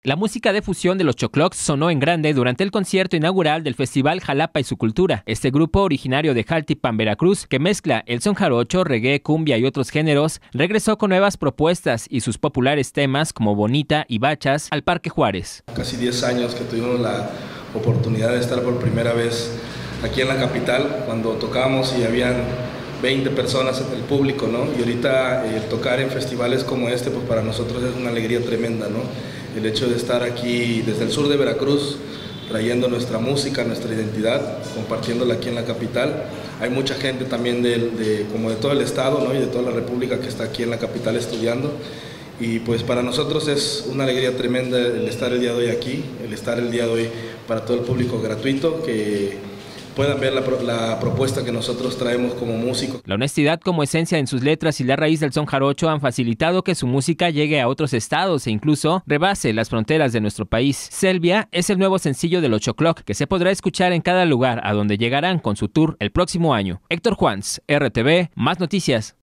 La música de fusión de los Choclocs sonó en grande durante el concierto inaugural del Festival Jalapa y su Cultura. Este grupo, originario de Jaltipan, Veracruz, que mezcla el son jarocho, reggae, cumbia y otros géneros, regresó con nuevas propuestas y sus populares temas como Bonita y Bachas al Parque Juárez. Casi 10 años que tuvimos la oportunidad de estar por primera vez aquí en la capital, cuando tocábamos y habían 20 personas en el público, ¿no? Y ahorita tocar en festivales como este, pues para nosotros es una alegría tremenda, ¿no? El hecho de estar aquí desde el sur de Veracruz, trayendo nuestra música, nuestra identidad, compartiéndola aquí en la capital. Hay mucha gente también como de todo el estado, ¿no? Y de toda la república que está aquí en la capital estudiando. Y pues para nosotros es una alegría tremenda el estar el día de hoy aquí, el estar el día de hoy para todo el público gratuito, que puedan ver la propuesta que nosotros traemos como músicos. La honestidad como esencia en sus letras y la raíz del son jarocho han facilitado que su música llegue a otros estados e incluso rebase las fronteras de nuestro país. Selvia es el nuevo sencillo de los Chocloc, que se podrá escuchar en cada lugar a donde llegarán con su tour el próximo año. Héctor Juans, RTV, Más Noticias.